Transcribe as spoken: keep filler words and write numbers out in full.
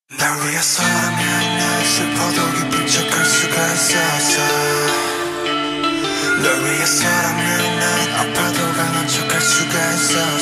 날 위해서라면 난 슬퍼도 기쁜 척할 수가 있었어. 널 위해서라면 난 아파도 강한 척할 수가 있어.